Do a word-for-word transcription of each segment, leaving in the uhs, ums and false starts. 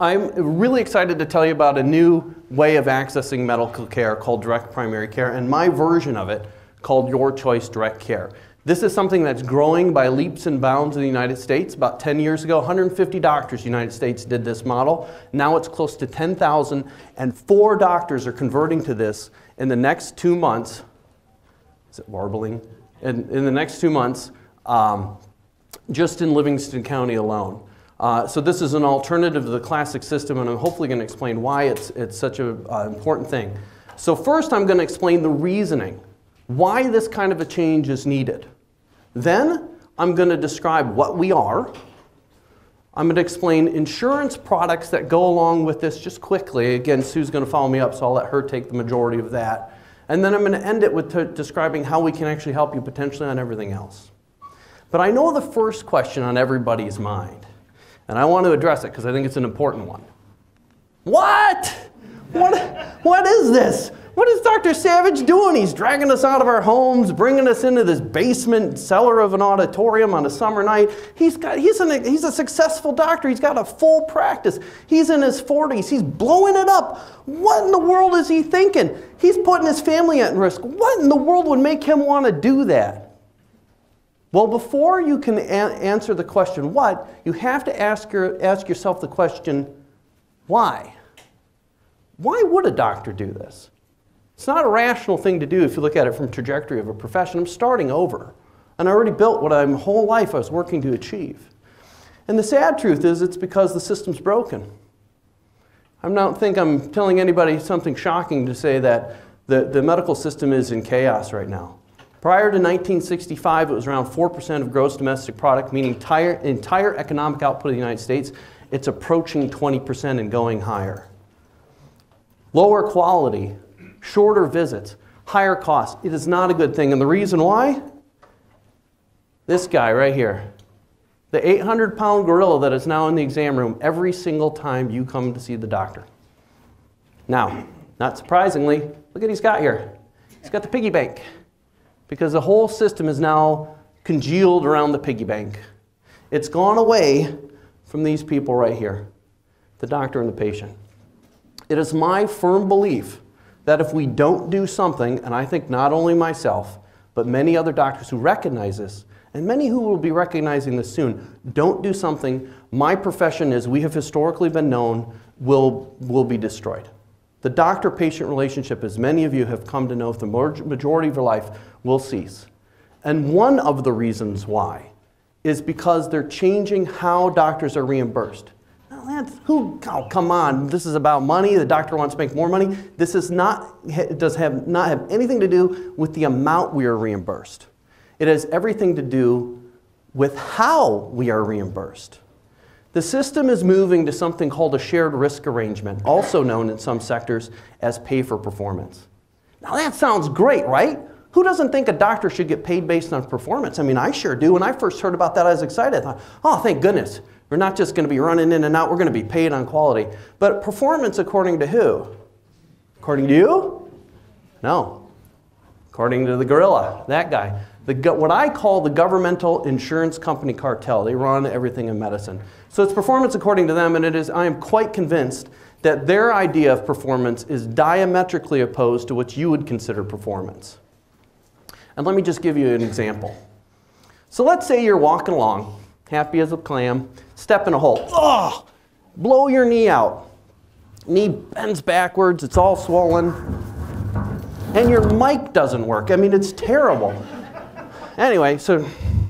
I'm really excited to tell you about a new way of accessing medical care called direct primary care, and my version of it called Your Choice Direct Care. This is something that's growing by leaps and bounds in the United States. About ten years ago, one hundred fifty doctors in the United States did this model. Now it's close to ten thousand, and four doctors are converting to this in the next two months. Is it warbling? In, in the next two months, um, just in Livingston County alone. Uh, so this is an alternative to the classic system, and I'm hopefully going to explain why it's, it's such an uh, important thing. So first I'm going to explain the reasoning, why this kind of a change is needed. Then I'm going to describe what we are. I'm going to explain insurance products that go along with this just quickly. Again, Sue's going to follow me up, so I'll let her take the majority of that. And then I'm going to end it with t describing how we can actually help you potentially on everything else. But I know the first question on everybody's mind, and I want to address it because I think it's an important one. What? What, what is this? What is Doctor Savage doing? He's dragging us out of our homes, bringing us into this basement cellar of an auditorium on a summer night. He's, got, he's, an, he's a successful doctor. He's got a full practice. He's in his forties. He's blowing it up. What in the world is he thinking? He's putting his family at risk. What in the world would make him want to do that? Well, before you can answer the question, what, you have to ask, your, ask yourself the question, why? Why would a doctor do this? It's not a rational thing to do if you look at it from the trajectory of a profession. I'm starting over, and I already built what I, my whole life I was working to achieve. And the sad truth is it's because the system's broken. I don't think I'm telling anybody something shocking to say that the, the medical system is in chaos right now. Prior to nineteen sixty-five, it was around four percent of gross domestic product, meaning entire, entire economic output of the United States. It's approaching twenty percent and going higher. Lower quality, shorter visits, higher costs. It is not a good thing. And the reason why? This guy right here. The eight hundred pound gorilla that is now in the exam room every single time you come to see the doctor. Now, not surprisingly, look at what he's got here. He's got the piggy bank. Because the whole system is now congealed around the piggy bank. It's gone away from these people right here, the doctor and the patient. It is my firm belief that if we don't do something, and I think not only myself, but many other doctors who recognize this, and many who will be recognizing this soon, don't do something, my profession, as we have historically been known, will, will be destroyed. The doctor-patient relationship, as many of you have come to know for the majority of your life, will cease. And one of the reasons why is because they're changing how doctors are reimbursed. Now, that's, who, oh, come on, this is about money, the doctor wants to make more money. This is not, it does have, not have anything to do with the amount we are reimbursed. It has everything to do with how we are reimbursed. The system is moving to something called a shared risk arrangement, also known in some sectors as pay for performance. Now that sounds great, right? Who doesn't think a doctor should get paid based on performance? I mean, I sure do. When I first heard about that, I was excited. I thought, oh, thank goodness. We're not just going to be running in and out. We're going to be paid on quality. But performance according to who? According to you? No. According to the gorilla, that guy. The, what I call the governmental insurance company cartel. They run everything in medicine. So it's performance according to them, and it is, I am quite convinced that their idea of performance is diametrically opposed to what you would consider performance. And let me just give you an example. So let's say you're walking along, happy as a clam, step in a hole. Ugh! Blow your knee out. Knee bends backwards, it's all swollen. And your mic doesn't work. I mean, it's terrible. Anyway, so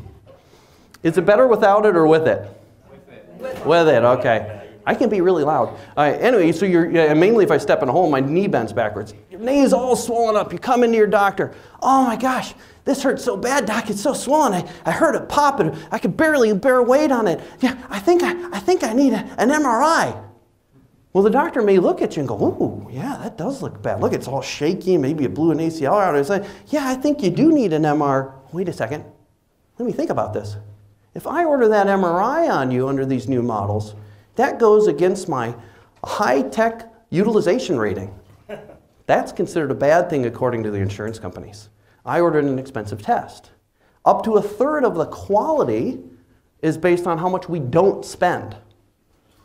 is it better without it or with it? With it. With it, okay. I can be really loud. All right, anyway, so you're, yeah, mainly if I step in a hole, my knee bends backwards. Your knee is all swollen up. You come into your doctor. Oh my gosh, this hurts so bad, doc. It's so swollen. I, I heard it pop, and I could barely bear weight on it. Yeah, I think I, I, think I need a, an M R I. Well, the doctor may look at you and go, ooh, yeah, that does look bad. Look, it's all shaky. Maybe you blew an A C L out. It's like, yeah, I think you do need an M R I. Wait a second. Let me think about this. If I order that M R I on you under these new models, that goes against my high-tech utilization rating. That's considered a bad thing according to the insurance companies. I ordered an expensive test. Up to a third of the quality is based on how much we don't spend.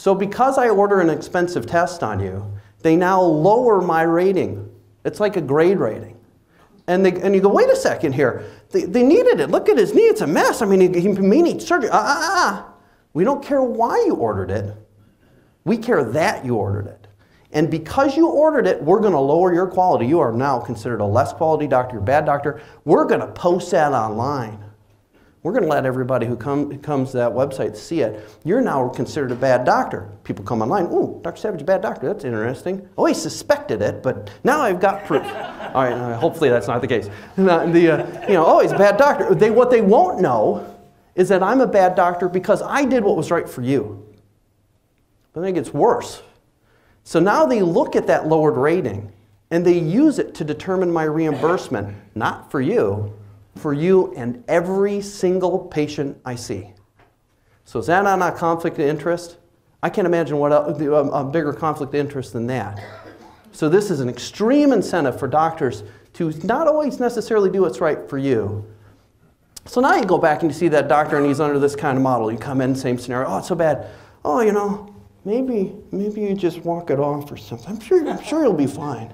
So because I order an expensive test on you, they now lower my rating. It's like a grade rating. And, they, and you go, wait a second here. They, they needed it. Look at his knee. It's a mess. I mean, he, he may need surgery. Ah, ah, ah. We don't care why you ordered it. We care that you ordered it. And because you ordered it, we're going to lower your quality. You are now considered a less quality doctor, you're a bad doctor. We're going to post that online. We're going to let everybody who, come, who comes to that website see it. You're now considered a bad doctor. People come online, ooh, Doctor Savage, a bad doctor. That's interesting. Oh, he suspected it, but now I've got proof. All right, uh, hopefully that's not the case. The, uh, you know, oh, he's a bad doctor. They, what they won't know is that I'm a bad doctor because I did what was right for you. But then it gets worse. So now they look at that lowered rating and they use it to determine my reimbursement, not for you, for you and every single patient I see. So is that not a conflict of interest? I can't imagine what else, a bigger conflict of interest than that. So this is an extreme incentive for doctors to not always necessarily do what's right for you. So now you go back and you see that doctor and he's under this kind of model. You come in, same scenario, oh, it's so bad. Oh, you know, maybe, maybe you just walk it off or something. I'm sure, I'm sure you'll be fine.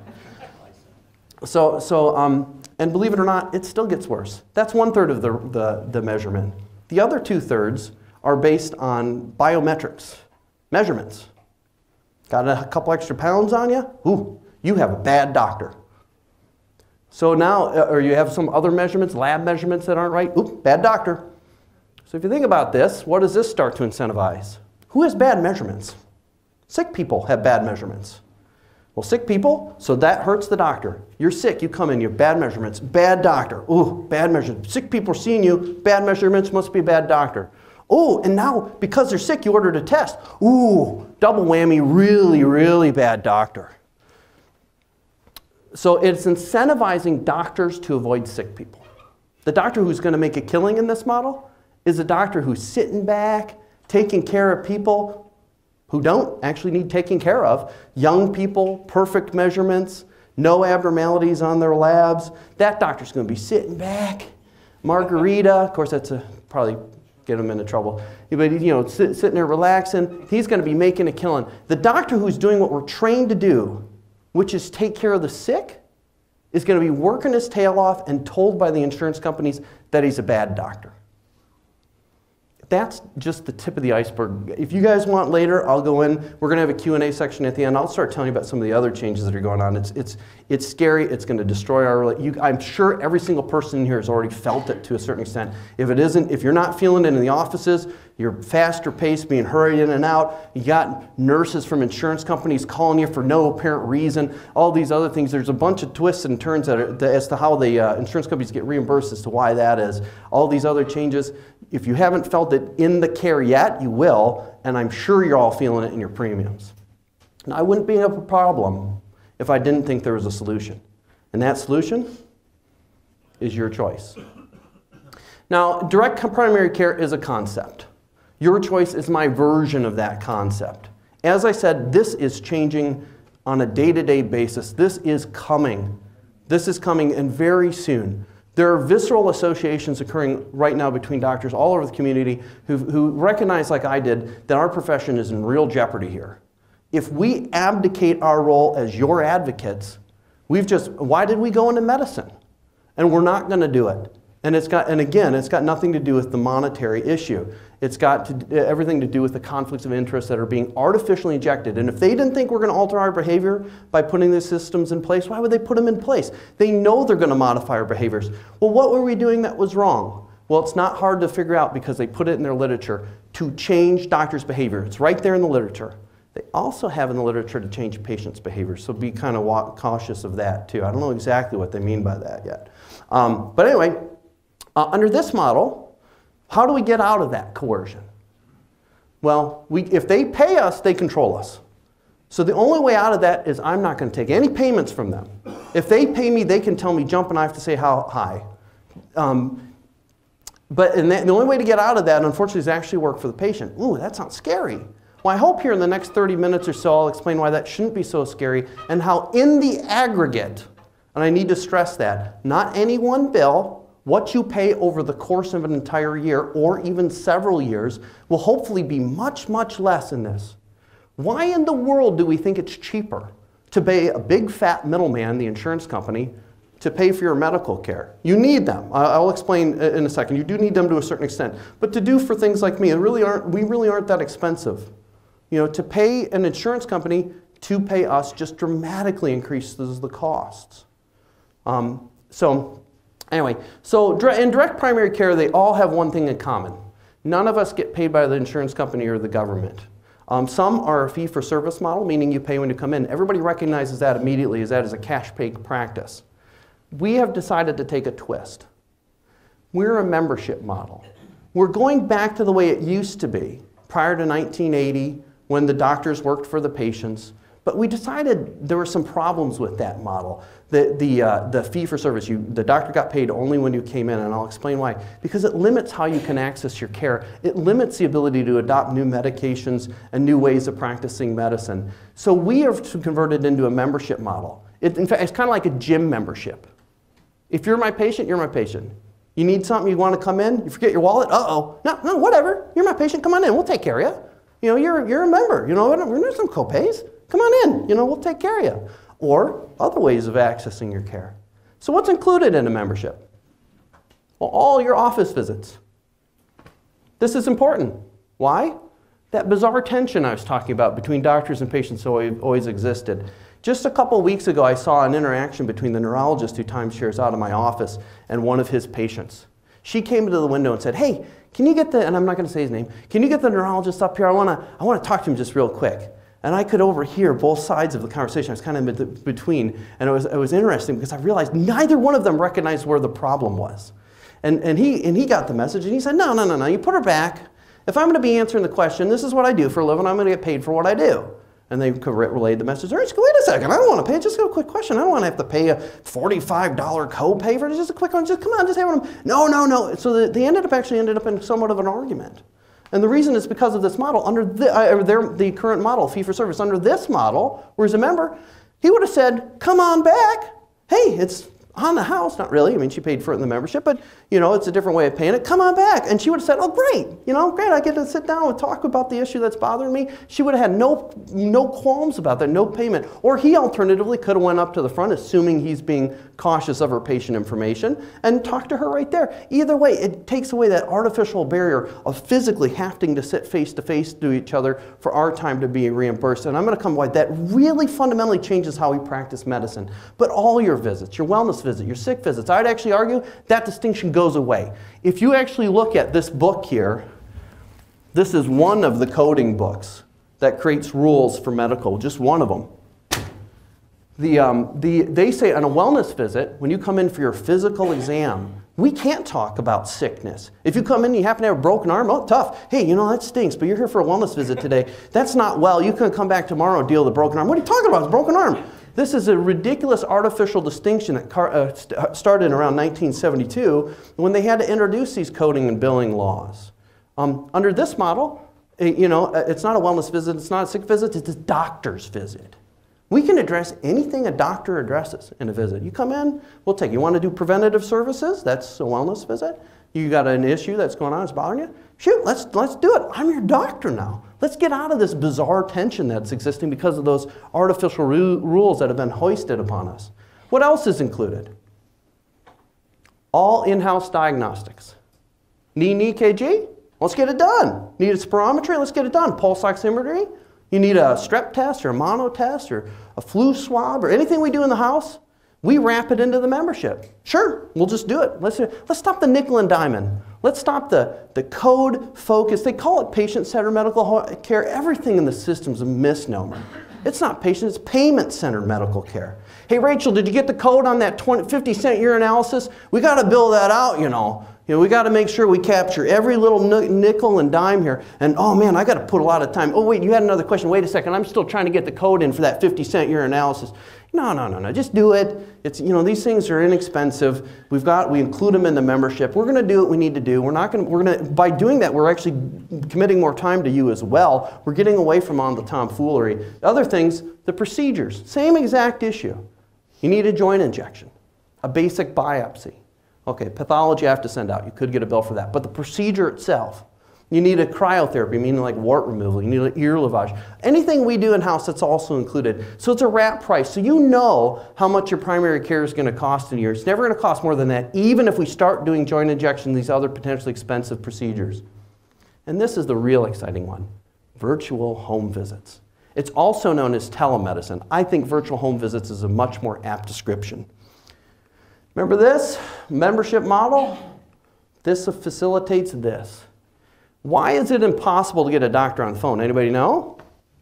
So, so um, and believe it or not, it still gets worse. That's one third of the, the, the measurement. The other two thirds are based on biometrics, measurements. Got a couple extra pounds on you? Ooh, you have a bad doctor. So now, or you have some other measurements, lab measurements that aren't right? Ooh, bad doctor. So if you think about this, what does this start to incentivize? Who has bad measurements? Sick people have bad measurements. Well, sick people, so that hurts the doctor. You're sick, you come in, you have bad measurements, bad doctor. Ooh, bad measurements. Sick people are seeing you, bad measurements, must be a bad doctor. Oh, and now, because they're sick, you ordered a test. Ooh, double whammy, really, really bad doctor. So it's incentivizing doctors to avoid sick people. The doctor who's going to make a killing in this model is a doctor who's sitting back, taking care of people who don't actually need taking care of. Young people, perfect measurements, no abnormalities on their labs. That doctor's going to be sitting back, margarita. Of course, that's a, probably get him into trouble. But, you know, sit, sitting there relaxing. He's going to be making a killing. The doctor who's doing what we're trained to do, which is take care of the sick, is going to be working his tail off and told by the insurance companies that he's a bad doctor. That's just the tip of the iceberg. If you guys want later, I'll go in. We're going to have a Q and A section at the end. I'll start telling you about some of the other changes that are going on. It's, it's, it's scary. It's going to destroy our... You, I'm sure every single person in here has already felt it to a certain extent. If it isn't, if you're not feeling it in the offices, you're faster paced, being hurried in and out. You got nurses from insurance companies calling you for no apparent reason. All these other things. There's a bunch of twists and turns that are, as to how the uh, insurance companies get reimbursed as to why that is. All these other changes. If you haven't felt it in the care yet, you will, and I'm sure you're all feeling it in your premiums. Now, I wouldn't be a problem if I didn't think there was a solution. And that solution is your choice. Now, direct primary care is a concept. Your choice is my version of that concept. As I said, this is changing on a day-to-day basis. This is coming. This is coming, and very soon. There are visceral associations occurring right now between doctors all over the community who, who recognize, like I did, that our profession is in real jeopardy here. If we abdicate our role as your advocates, we've just, why did we go into medicine? And we're not going to do it. And it's got, and again, it's got nothing to do with the monetary issue. It's got to, everything to do with the conflicts of interest that are being artificially injected. And if they didn't think we're going to alter our behavior by putting these systems in place, why would they put them in place? They know they're going to modify our behaviors. Well, what were we doing that was wrong? Well, it's not hard to figure out because they put it in their literature to change doctors' behavior. It's right there in the literature. They also have in the literature to change patients' behavior, so be kind of cautious of that too. I don't know exactly what they mean by that yet. Um, but anyway, uh, under this model, how do we get out of that coercion? Well, we, if they pay us, they control us. So the only way out of that is I'm not going to take any payments from them. If they pay me, they can tell me jump and I have to say how high. Um, but and that, the only way to get out of that, unfortunately, is actually work for the patient. Ooh, that sounds scary. Well, I hope here in the next thirty minutes or so I'll explain why that shouldn't be so scary and how in the aggregate, and I need to stress that, not any one bill, what you pay over the course of an entire year or even several years will hopefully be much, much less in this. Why in the world do we think it's cheaper to pay a big fat middleman, the insurance company, to pay for your medical care? You need them. I'll explain in a second. You do need them to a certain extent. But to do for things like me, it really aren't, we really aren't that expensive. You know, to pay an insurance company to pay us just dramatically increases the costs. Um, so anyway, so in direct primary care, they all have one thing in common. None of us get paid by the insurance company or the government. Um, some are a fee-for-service model, meaning you pay when you come in. Everybody recognizes that immediately as that is a cash pay practice. We have decided to take a twist. We're a membership model. We're going back to the way it used to be prior to nineteen eighty when the doctors worked for the patients. But we decided there were some problems with that model. The, the, uh, the fee-for-service, you, the doctor got paid only when you came in, and I'll explain why. Because it limits how you can access your care. It limits the ability to adopt new medications and new ways of practicing medicine. So we have converted into a membership model. It, in fact, it's kind of like a gym membership. If you're my patient, you're my patient. You need something, you want to come in, you forget your wallet, uh-oh. No, no, whatever. You're my patient, come on in, we'll take care of you. You know, you're, you're a member, you know, there's some co-pays. Come on in, you know, we'll take care of you. Or other ways of accessing your care. So what's included in a membership? Well, all your office visits. This is important. Why? That bizarre tension I was talking about between doctors and patients always, always existed. Just a couple weeks ago, I saw an interaction between the neurologist who timeshares out of my office and one of his patients. She came to the window and said, hey, can you get the, and I'm not going to say his name, can you get the neurologist up here? I want to I want to talk to him just real quick. And I could overhear both sides of the conversation. I was kind of in between. And it was, it was interesting because I realized neither one of them recognized where the problem was. And, and, he, and he got the message and he said, no, no, no, no, you put her back. If I'm going to be answering the question, this is what I do for a living, I'm going to get paid for what I do. And they relayed the message. Wait a second, I don't want to pay. Just a quick question. I don't want to have to pay a forty-five dollar co-pay for it. Just a quick one. Just come on, just have one. No, no, no. So they ended up actually ended up in somewhat of an argument. And the reason is because of this model. Under the, uh, their, the current model, fee-for-service, under this model, where he's a member, he would have said, come on back. Hey, it's on the house. Not really. I mean, she paid for it in the membership, but you know, it's a different way of paying it. Come on back. And she would have said, oh, great. You know, great. I get to sit down and talk about the issue that's bothering me. She would have had no, no qualms about that, no payment. Or he alternatively could have went up to the front, assuming he's being cautious of her patient information, and talked to her right there. Either way, it takes away that artificial barrier of physically having to sit face to face to each other for our time to be reimbursed. And I'm going to come why that really fundamentally changes how we practice medicine. But all your visits, your wellness visit, your sick visits, I'd actually argue that distinction goes away. If you actually look at this book here, this is one of the coding books that creates rules for medical, just one of them. The, um, the, they say on a wellness visit, when you come in for your physical exam, we can't talk about sickness. If you come in and you happen to have a broken arm, oh, tough. Hey, you know, that stinks, but you're here for a wellness visit today. That's not well. You can come back tomorrow and deal with the broken arm. What are you talking about? It's a broken arm. This is a ridiculous artificial distinction that uh, st started around nineteen seventy-two when they had to introduce these coding and billing laws. Um, under this model, you know, it's not a wellness visit, it's not a sick visit, it's a doctor's visit. We can address anything a doctor addresses in a visit. You come in, we'll take you. You want to do preventative services? That's a wellness visit. You got an issue that's going on, it's bothering you? Shoot, let's, let's do it. I'm your doctor now. Let's get out of this bizarre tension that's existing because of those artificial ru rules that have been hoisted upon us. What else is included? All in-house diagnostics. Need an E K G? Let's get it done. Need a spirometry? Let's get it done. Pulse oximetry? You need a strep test or a mono test or a flu swab or anything we do in the house? We wrap it into the membership. Sure, we'll just do it. Let's, let's stop the nickel and diamond. Let's stop the, the code focus. They call it patient-centered medical care. Everything in the system's a misnomer. It's not patient, it's payment-centered medical care. Hey, Rachel, did you get the code on that twenty, fifty cent urinalysis? We got to bill that out, you know. You know, we got to make sure we capture every little nickel and dime here. And oh man, I got to put a lot of time. Oh wait, you had another question. Wait a second, I'm still trying to get the code in for that fifty cent urinalysis. No, no, no, no, just do it. It's, you know, these things are inexpensive. We've got, we include them in the membership. We're going to do what we need to do. We're not going to, we're going to, by doing that, we're actually committing more time to you as well. We're getting away from all the tomfoolery. Other things, the procedures, same exact issue. You need a joint injection, a basic biopsy. Okay, pathology I have to send out. You could get a bill for that. But the procedure itself, You need a cryotherapy, meaning like wart removal. You need an ear lavage. Anything we do in-house, that's also included. So it's a wrap price. So you know how much your primary care is going to cost in a year. It's never going to cost more than that, even if we start doing joint injection, these other potentially expensive procedures. And this is the real exciting one, virtual home visits. It's also known as telemedicine. I think virtual home visits is a much more apt description. Remember this membership model? This facilitates this. Why is it impossible to get a doctor on the phone? Anybody know?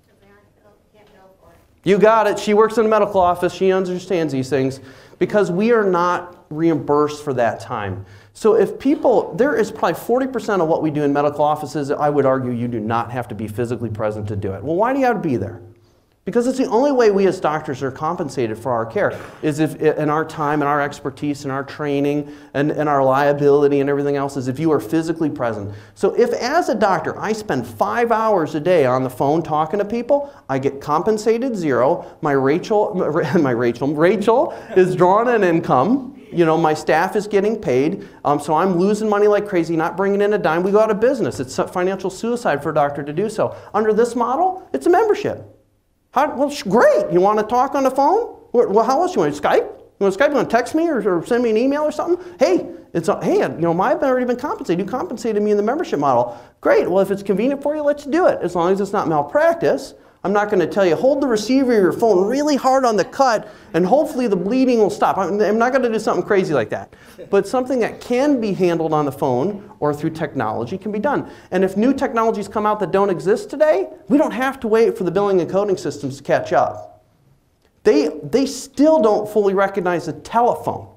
You got it. She works in a medical office. She understands these things because we are not reimbursed for that time. So if people, there is probably forty percent of what we do in medical offices, I would argue you do not have to be physically present to do it. Well, why do you have to be there? Because it's the only way we as doctors are compensated for our care is if in our time and our expertise and our training and, and our liability and everything else is if you are physically present. So if as a doctor I spend five hours a day on the phone talking to people, I get compensated zero. My Rachel, my Rachel, Rachel is drawing an income. You know, my staff is getting paid, um, so I'm losing money like crazy, not bringing in a dime. We go out of business. It's financial suicide for a doctor to do so. Under this model, it's a membership. How, well, great. You want to talk on the phone? Well, how else? You want to Skype? You want to Skype? You want to text me or, or send me an email or something? Hey, it's a, hey, you know, I've already been compensated. You compensated me in the membership model. Great. Well, if it's convenient for you, let's do it. As long as it's not malpractice. I'm not going to tell you, hold the receiver of your phone really hard on the cut, and hopefully the bleeding will stop. I'm not going to do something crazy like that. But something that can be handled on the phone or through technology can be done. And if new technologies come out that don't exist today, we don't have to wait for the billing and coding systems to catch up. They, they still don't fully recognize a telephone.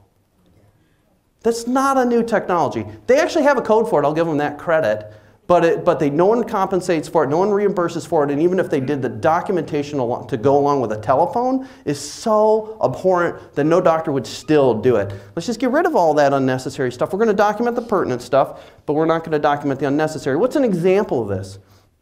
That's not a new technology. They actually have a code for it. I'll give them that credit. But, it, but they, no one compensates for it, no one reimburses for it, and even if they did, the documentation to go along with a telephone is so abhorrent that no doctor would still do it. Let's just get rid of all that unnecessary stuff. We're going to document the pertinent stuff, but we're not going to document the unnecessary. What's an example of this?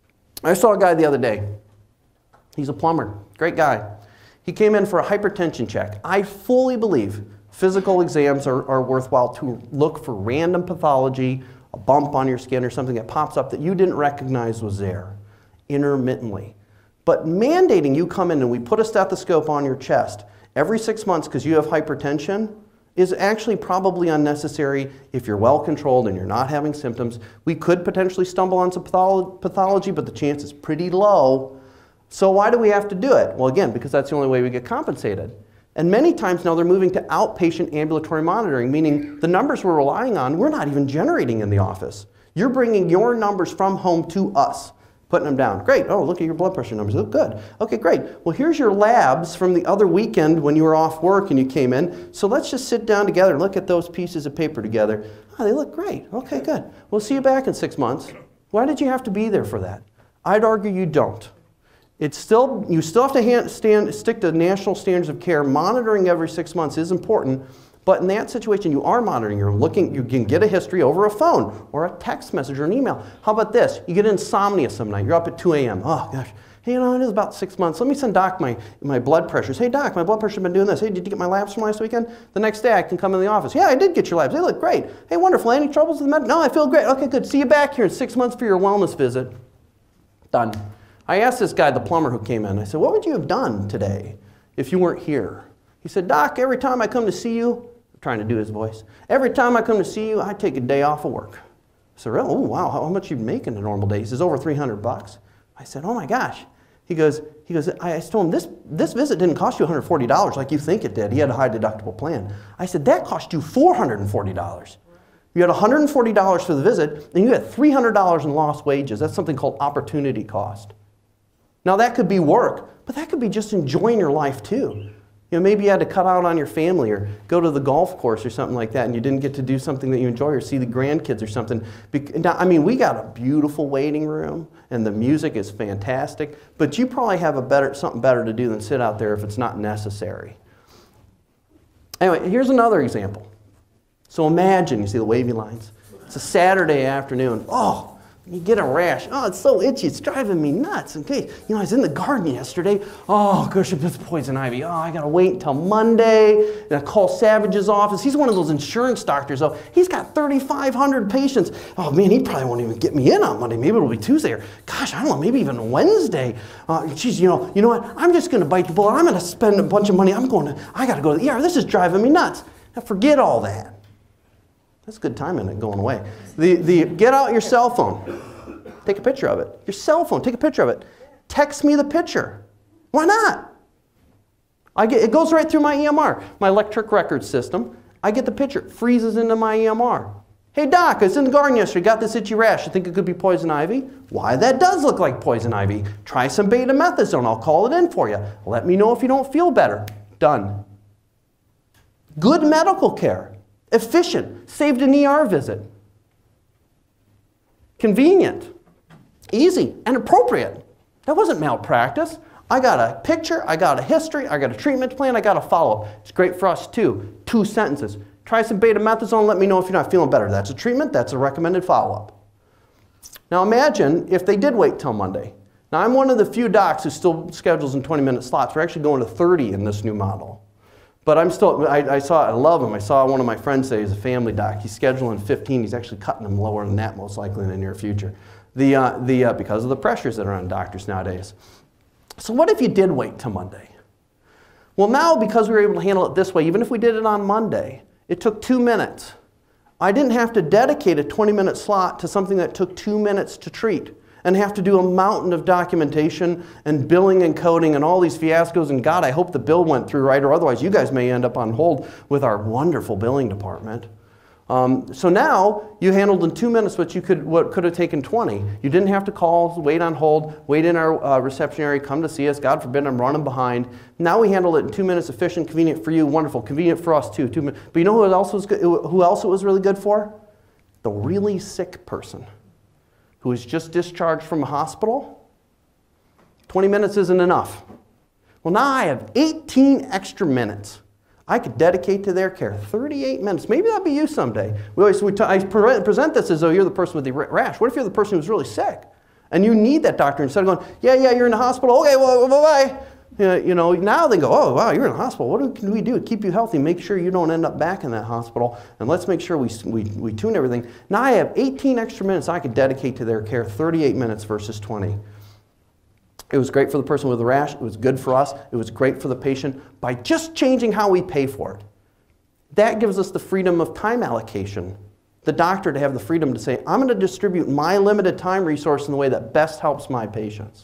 I saw a guy the other day. He's a plumber, great guy. He came in for a hypertension check. I fully believe physical exams are, are worthwhile to look for random pathology, a bump on your skin or something that pops up that you didn't recognize was there intermittently. But mandating you come in and we put a stethoscope on your chest every six months because you have hypertension is actually probably unnecessary if you're well controlled and you're not having symptoms. We could potentially stumble on some patholo- pathology, but the chance is pretty low. So why do we have to do it? Well, again, because that's the only way we get compensated. And many times now they're moving to outpatient ambulatory monitoring, meaning the numbers we're relying on, we're not even generating in the office. You're bringing your numbers from home to us, putting them down. Great. Oh, look at your blood pressure numbers. Oh, good. Okay, great. Well, here's your labs from the other weekend when you were off work and you came in. So let's just sit down together and look at those pieces of paper together. Oh, they look great. Okay, good. We'll see you back in six months. Why did you have to be there for that? I'd argue you don't. It's still, you still have to hand, stand, stick to national standards of care. Monitoring every six months is important, but in that situation you are monitoring. You're looking, you can get a history over a phone or a text message or an email. How about this? You get insomnia some night. You're up at two A M Oh gosh, hey, you know, it is about six months. Let me send Doc my, my blood pressures. Hey Doc, my blood pressure's been doing this. Hey, did you get my labs from last weekend? The next day I can come in the office. Yeah, I did get your labs. They look great. Hey, wonderful. Any troubles with the med? No, I feel great. Okay, good. See you back here in six months for your wellness visit. Done. I asked this guy, the plumber who came in, I said, what would you have done today if you weren't here? He said, Doc, every time I come to see you, I'm trying to do his voice, every time I come to see you, I take a day off of work. I said, oh, wow, how much you make in a normal day? He says, over three hundred bucks. I said, oh my gosh. He goes, he goes I told him, this, this visit didn't cost you one hundred forty dollars like you think it did. He had a high deductible plan. I said, that cost you four hundred forty dollars. You had one hundred forty dollars for the visit, and you had three hundred dollars in lost wages. That's something called opportunity cost. Now that could be work, but that could be just enjoying your life too. You know, maybe you had to cut out on your family or go to the golf course or something like that and you didn't get to do something that you enjoy or see the grandkids or something. Now, I mean, we got a beautiful waiting room and the music is fantastic, but you probably have a better, something better to do than sit out there if it's not necessary. Anyway, here's another example. So imagine, you see the wavy lines. It's a Saturday afternoon. Oh, You get a rash. Oh, it's so itchy. It's driving me nuts. Okay, you know, I was in the garden yesterday. Oh, gosh, it's poison ivy. Oh, I got to wait until Monday. And I call Savage's office. He's one of those insurance doctors. Oh, he's got thirty-five hundred patients. Oh, man, he probably won't even get me in on Monday. Maybe it'll be Tuesday. Or, gosh, I don't know, maybe even Wednesday. Uh, geez, you know, you know what? I'm just going to bite the bullet. I'm going to spend a bunch of money. I'm going to, I got to go to the E R. This is driving me nuts. Now, forget all that. That's good timing it going away. The, the, get out your cell phone. Take a picture of it. Your cell phone, take a picture of it. Text me the picture. Why not? I get, it goes right through my E M R, my electric record system. I get the picture. It freezes into my E M R. Hey, doc, I was in the garden yesterday. Got this itchy rash. You think it could be poison ivy? Why, that does look like poison ivy. Try some betamethasone. I'll call it in for you. Let me know if you don't feel better. Done. Good medical care. Efficient. Saved an E R visit. Convenient. Easy and appropriate. That wasn't malpractice. I got a picture, I got a history, I got a treatment plan, I got a follow-up. It's great for us too. Two sentences. Try some betamethasone, let me know if you're not feeling better. That's a treatment, that's a recommended follow-up. Now imagine if they did wait till Monday. Now I'm one of the few docs who still schedules in twenty minute slots. We're actually going to thirty in this new model. But I'm still, I, I saw, I love him. I saw one of my friends say he's a family doc. He's scheduling fifteen. He's actually cutting them lower than that most likely in the near future. The, uh, the, uh, because of the pressures that are on doctors nowadays. So what if you did wait till Monday? Well, now because we were able to handle it this way, even if we did it on Monday, it took two minutes. I didn't have to dedicate a twenty minute slot to something that took two minutes to treat and have to do a mountain of documentation and billing and coding and all these fiascos. And God, I hope the bill went through right, or otherwise you guys may end up on hold with our wonderful billing department. Um, so now you handled in two minutes what you could, what could have taken twenty. You didn't have to call, wait on hold, wait in our uh, reception area, come to see us. God forbid I'm running behind. Now we handled it in two minutes, efficient, convenient for you, wonderful, convenient for us too. Two minutes. But you know who else was good, who else it was really good for? The really sick person who was just discharged from a hospital. twenty minutes isn't enough. Well, now I have eighteen extra minutes I could dedicate to their care. thirty-eight minutes. Maybe that'll be you someday. We always, we t I pre present this as though you're the person with the rash. What if you're the person who's really sick? And you need that doctor instead of going, yeah, yeah, you're in the hospital. Okay, well, bye-bye. Uh, you know, now they go, oh, wow, you're in the hospital. What can we do to keep you healthy? Make sure you don't end up back in that hospital. And let's make sure we, we, we tune everything. Now I have eighteen extra minutes I could dedicate to their care, thirty-eight minutes versus twenty. It was great for the person with the rash. It was good for us. It was great for the patient by just changing how we pay for it. That gives us the freedom of time allocation. The doctor to have the freedom to say, I'm going to distribute my limited time resource in the way that best helps my patients.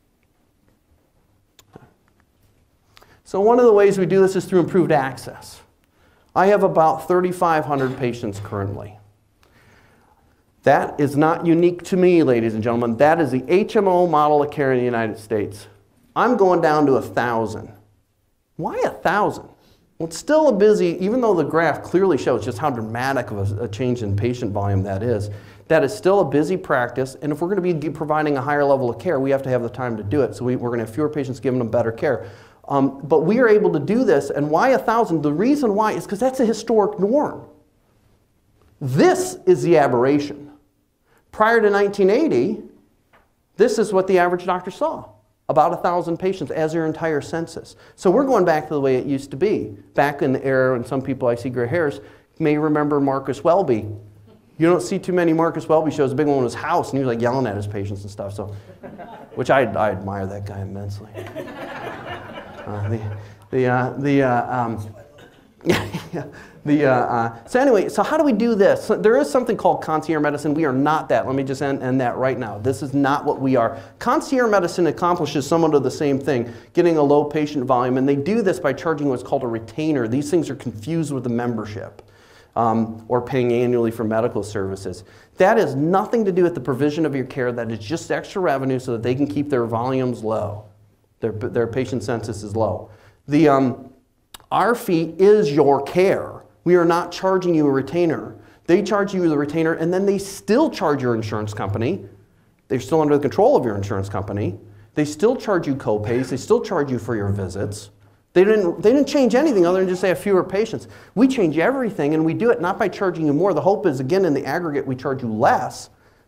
So one of the ways we do this is through improved access. I have about thirty-five hundred patients currently. That is not unique to me, ladies and gentlemen. That is the H M O model of care in the United States. I'm going down to a thousand. Why a thousand? Well, it's still a busy, even though the graph clearly shows just how dramatic of a, a change in patient volume that is, that is still a busy practice, and if we're going to be providing a higher level of care, we have to have the time to do it, so we, we're going to have fewer patients giving them better care. Um, but we are able to do this, and why a thousand? The reason why is because that's a historic norm. This is the aberration. Prior to nineteen eighty, this is what the average doctor saw, about one thousand patients as their entire census. So we're going back to the way it used to be, back in the era, and some people I see gray hairs may remember Marcus Welby. You don't see too many Marcus Welby shows. The big one was House, and he was like yelling at his patients and stuff, so, which I, I admire that guy immensely. Uh, the, the, uh, the, uh, um, yeah, the, uh, uh, so anyway, so how do we do this? So there is something called concierge medicine. We are not that. Let me just end, end that right now. This is not what we are. Concierge medicine accomplishes somewhat of the same thing, getting a low patient volume, and they do this by charging what's called a retainer. These things are confused with the membership, um, or paying annually for medical services. That has nothing to do with the provision of your care. That is just extra revenue so that they can keep their volumes low. Their, their patient census is low. The, um, our fee is your care. We are not charging you a retainer. They charge you the retainer, and then they still charge your insurance company. They're still under the control of your insurance company. They still charge you co-pays. They still charge you for your visits. They didn't, they didn't change anything other than just say have fewer patients. We change everything, and we do it not by charging you more. The hope is, again, in the aggregate, we charge you less,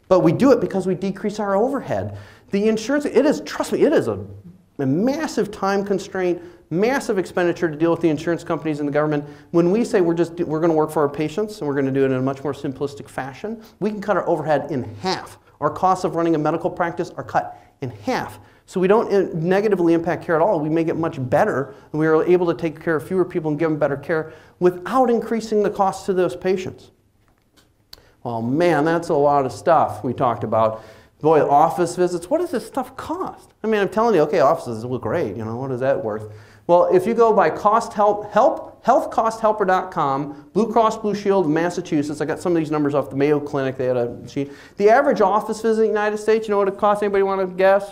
But we do it because we decrease our overhead. The insurance, it is, trust me, it is a, a massive time constraint, massive expenditure to deal with the insurance companies and the government. When we say we're just, we're going to work for our patients and we're going to do it in a much more simplistic fashion, we can cut our overhead in half. Our costs of running a medical practice are cut in half. So we don't negatively impact care at all. We make it much better, and we are able to take care of fewer people and give them better care without increasing the cost to those patients. Well, man, that's a lot of stuff we talked about. Boy, office visits, what does this stuff cost? I mean, I'm telling you, okay, offices look great, you know, what is that worth? Well, if you go by cost help, help, health cost helper dot com, Blue Cross Blue Shield of Massachusetts, I got some of these numbers off the Mayo Clinic, they had a sheet. The average office visit in the United States, you know what it costs? Anybody want to guess?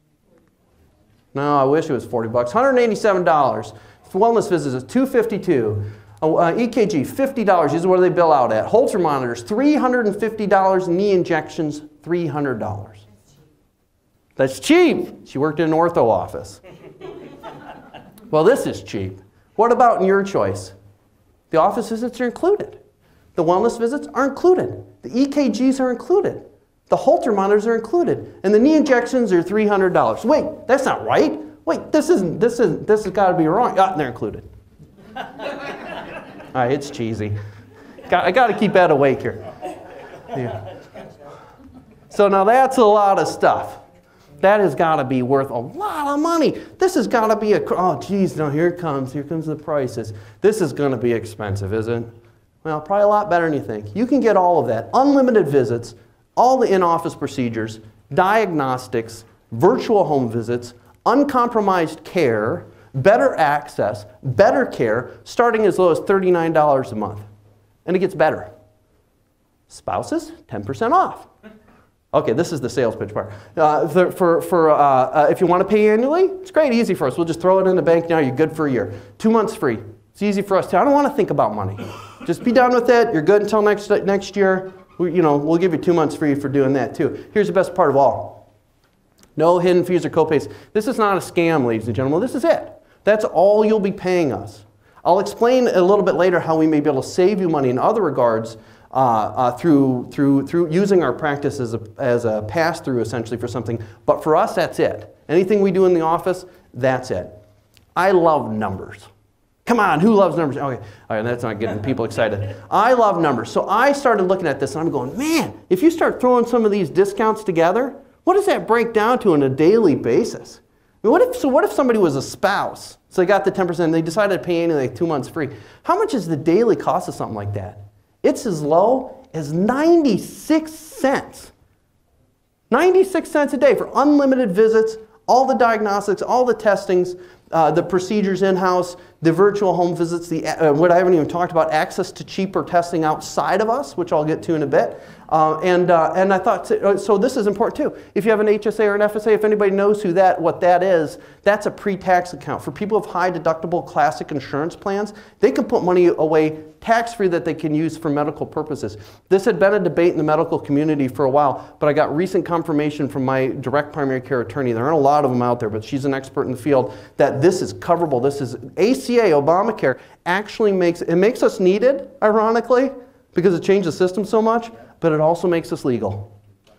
No, I wish it was forty bucks. one hundred eighty-seven dollars. For wellness visits is two hundred fifty-two dollars. Uh, E K G, fifty dollars. This is where they bill out at. Holter monitors, three hundred fifty dollars. Knee injections, three hundred dollars. That's cheap. She worked in an ortho office. Well, this is cheap. What about in your choice? The office visits are included. The wellness visits are included. The E K Gs are included. The Holter monitors are included. And the knee injections are three hundred dollars. Wait, that's not right. Wait, this isn't, this isn't, this has got to be wrong. Ah, they're included. All right, it's cheesy. Got, I got to keep Ed awake here. Yeah. So now that's a lot of stuff. That has got to be worth a lot of money. This has got to be a, oh geez, now here it comes. Here comes the prices. This is going to be expensive, isn't it? Well, probably a lot better than you think. You can get all of that. Unlimited visits, all the in-office procedures, diagnostics, virtual home visits, uncompromised care, better access, better care, starting as low as thirty-nine dollars a month. And it gets better. Spouses, ten percent off. Okay, this is the sales pitch part. Uh, for, for, for, uh, uh, if you want to pay annually, it's great, easy for us. We'll just throw it in the bank now, you're good for a year. Two months free. It's easy for us too. I don't want to think about money. Just be done with it. You're good until next, next year. We, you know, we'll give you two months free for doing that too. Here's the best part of all. No hidden fees or copays. This is not a scam, ladies and gentlemen. This is it. That's all you'll be paying us. I'll explain a little bit later how we may be able to save you money in other regards uh, uh, through, through, through using our practice as a, as a pass-through essentially for something. But for us, that's it. Anything we do in the office, that's it. I love numbers. Come on, who loves numbers? Okay, all right, that's not getting people excited. I love numbers. So I started looking at this and I'm going, man, if you start throwing some of these discounts together, what does that break down to on a daily basis? I mean, what if, so what if somebody was a spouse? So they got the ten percent and they decided to pay annually like two months free. How much is the daily cost of something like that? It's as low as ninety-six cents. ninety-six cents a day for unlimited visits, all the diagnostics, all the testings, uh, the procedures in-house, the virtual home visits, the, uh, what I haven't even talked about, access to cheaper testing outside of us, which I'll get to in a bit. Uh, and, uh, and I thought, so this is important too. If you have an H S A or an F S A, if anybody knows who that, what that is, that's a pre-tax account. For people with high deductible classic insurance plans, they can put money away tax-free that they can use for medical purposes. This had been a debate in the medical community for a while, but I got recent confirmation from my direct primary care attorney, there aren't a lot of them out there, but she's an expert in the field, that this is coverable. This is A C A, Obamacare, actually makes, it makes us needed, ironically, because it changed the system so much, but it also makes us legal.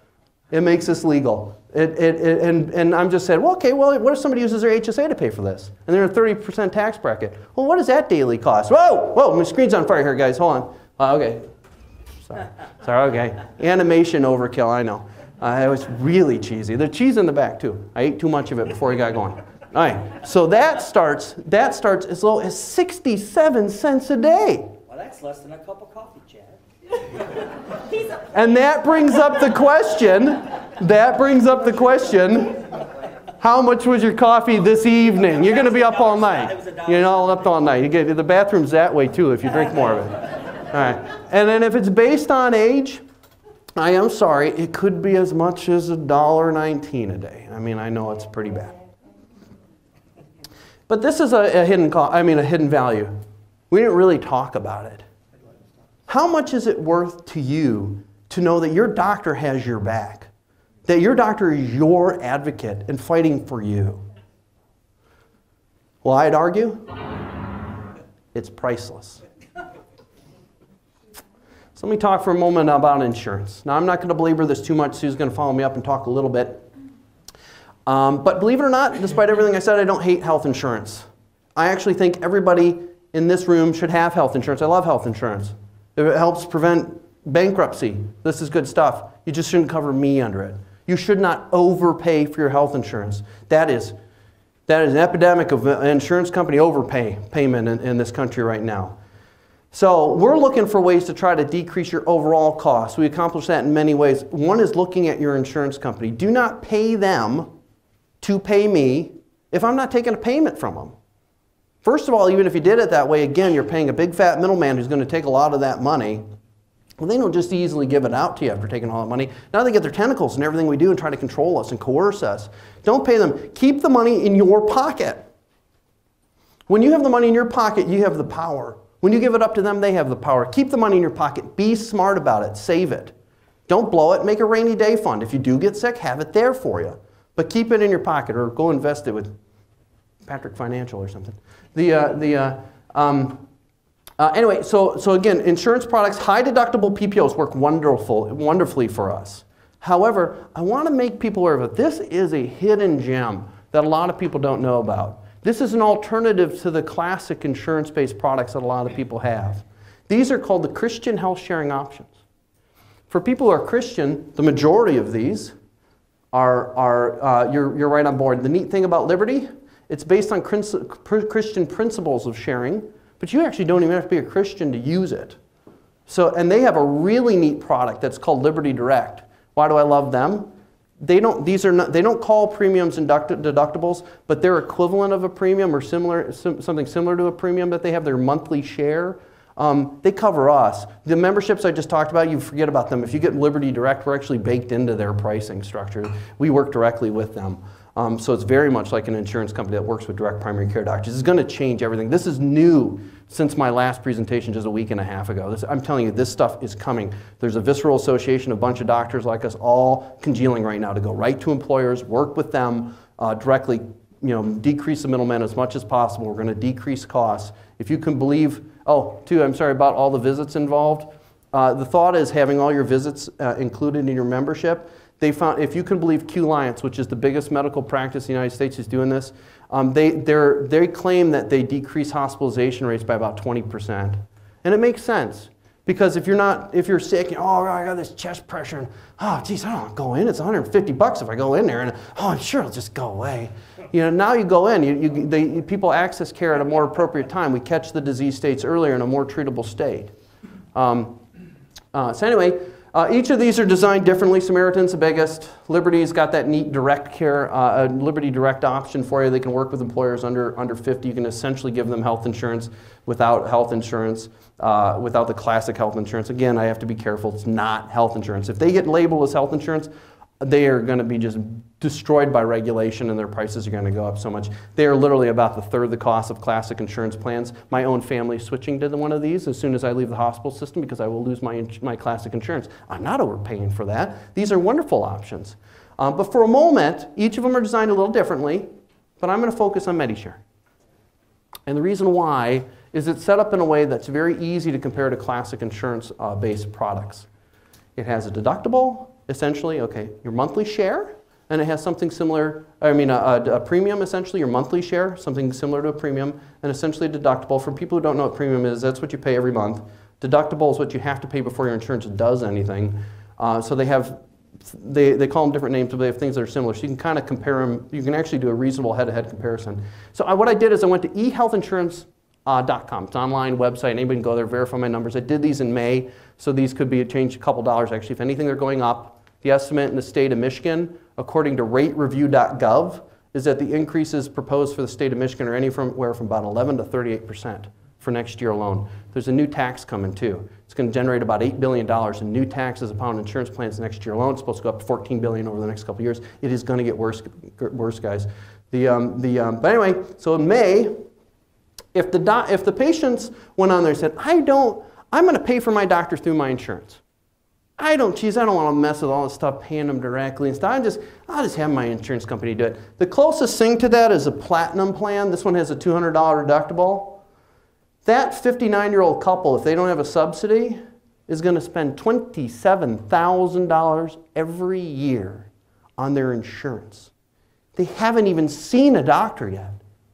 It makes us legal. It, it, it, and, and I'm just saying, well, okay, well, what if somebody uses their H S A to pay for this? And they're in a thirty percent tax bracket. Well, what does that daily cost? Whoa, whoa, my screen's on fire here, guys, hold on. Uh, okay, sorry, sorry, okay. Animation overkill, I know. Uh, it was really cheesy. There's cheese in the back, too. I ate too much of it before we got going. All right, so that starts, that starts as low as sixty-seven cents a day. Well, that's less than a cup of coffee, Chad. And that brings up the question, that brings up the question, how much was your coffee this evening? You're going to be up all night. You're not up all night. You get, the bathroom's that way too if you drink more of it. All right. And then if it's based on age, I am sorry, it could be as much as a dollar nineteen a day. I mean, I know it's pretty bad. But this is a, a hidden cost, I mean a hidden value. We didn't really talk about it. How much is it worth to you to know that your doctor has your back? That your doctor is your advocate and fighting for you? Well, I'd argue it's priceless. So let me talk for a moment about insurance. Now I'm not going to belabor this too much. Sue's going to follow me up and talk a little bit. Um, but believe it or not, despite everything I said, I don't hate health insurance. I actually think everybody in this room should have health insurance. I love health insurance. If it helps prevent bankruptcy, this is good stuff. You just shouldn't cover me under it. You should not overpay for your health insurance. That is, that is an epidemic of insurance company overpay payment in, in this country right now. So we're looking for ways to try to decrease your overall costs. We accomplish that in many ways. One is looking at your insurance company. Do not pay them to pay me if I'm not taking a payment from them. First of all, even if you did it that way, again, you're paying a big fat middleman who's going to take a lot of that money. Well, they don't just easily give it out to you after taking all that money. Now they get their tentacles in everything we do and try to control us and coerce us. Don't pay them. Keep the money in your pocket. When you have the money in your pocket, you have the power. When you give it up to them, they have the power. Keep the money in your pocket. Be smart about it. Save it. Don't blow it. Make a rainy day fund. If you do get sick, have it there for you. But keep it in your pocket or go invest it with Patrick Financial or something. The, uh, the, uh, um, uh, anyway, so, so again, insurance products, high deductible P P Os work wonderful, wonderfully for us. However, I want to make people aware of it. This is a hidden gem that a lot of people don't know about. This is an alternative to the classic insurance-based products that a lot of people have. These are called the Christian health sharing options. For people who are Christian, the majority of these are, are uh, you're, you're right on board. The neat thing about Liberty, it's based on Christian principles of sharing, but you actually don't even have to be a Christian to use it. So, and they have a really neat product that's called Liberty Direct. Why do I love them? They don't, these are not, they don't call premiums deductibles, but they're equivalent of a premium or similar, sim, something similar to a premium that they have their monthly share. Um, they cover us. The memberships I just talked about, you forget about them. If you get Liberty Direct, we're actually baked into their pricing structure. We work directly with them. Um, so it's very much like an insurance company that works with direct primary care doctors. It's going to change everything. This is new since my last presentation just a week and a half ago. This, I'm telling you, this stuff is coming. There's a visceral association, a bunch of doctors like us all congealing right now to go right to employers, work with them uh, directly, you know, decrease the middleman as much as possible. We're going to decrease costs. If you can believe, oh, too, I'm sorry about all the visits involved. Uh, the thought is having all your visits uh, included in your membership. They found, if you can believe Q-Liance, which is the biggest medical practice in the United States, is doing this, um, they, they claim that they decrease hospitalization rates by about twenty percent. And it makes sense. Because if you're not, if you're sick, you know, oh, I got this chest pressure, and oh, geez, I don't want to go in. It's one hundred fifty bucks if I go in there, and oh, I'm sure it'll just go away. You know, now you go in, you, you, they, people access care at a more appropriate time. We catch the disease states earlier in a more treatable state. Um, uh, so anyway, Uh, each of these are designed differently. Samaritan's the biggest. Liberty's got that neat direct care, uh, a Liberty Direct option for you. They can work with employers under, under fifty. You can essentially give them health insurance without health insurance, uh, without the classic health insurance. Again, I have to be careful. It's not health insurance. If they get labeled as health insurance, they are going to be just destroyed by regulation and their prices are going to go up so much. They are literally about the third the cost of classic insurance plans. My own family is switching to the one of these as soon as I leave the hospital system because I will lose my, my classic insurance. I'm not overpaying for that. These are wonderful options. Um, but for a moment, each of them are designed a little differently, but I'm going to focus on MediShare. And the reason why is it's set up in a way that's very easy to compare to classic insurance-based uh, products. It has a deductible. Essentially, okay, your monthly share, and it has something similar, I mean, a, a, a premium, essentially, your monthly share, something similar to a premium, and essentially a deductible. For people who don't know what premium is, that's what you pay every month. Deductible is what you have to pay before your insurance does anything. Uh, so they have, they, they call them different names, but they have things that are similar. So you can kind of compare them, you can actually do a reasonable head-to-head comparison. So I, what I did is I went to e health insurance dot com. It's an online website. Anybody can go there, verify my numbers. I did these in May, so these could be changed a couple dollars, actually. If anything, they're going up. The estimate in the state of Michigan, according to rate review dot gov, is that the increases proposed for the state of Michigan are anywhere from about eleven to thirty-eight percent for next year alone. There's a new tax coming too. It's going to generate about eight billion dollars in new taxes upon insurance plans next year alone. It's supposed to go up to fourteen billion dollars over the next couple of years. It is going to get worse, worse guys. The, um, the, um, but anyway, so in May, if the, do if the patients went on there and said, I don't, I'm going to pay for my doctor through my insurance. I don't, geez, I don't want to mess with all this stuff, paying them directly and stuff. I just, I'll just have my insurance company do it. The closest thing to that is a platinum plan. This one has a two hundred dollar deductible. That fifty-nine-year-old couple, if they don't have a subsidy, is going to spend twenty-seven thousand dollars every year on their insurance. They haven't even seen a doctor yet.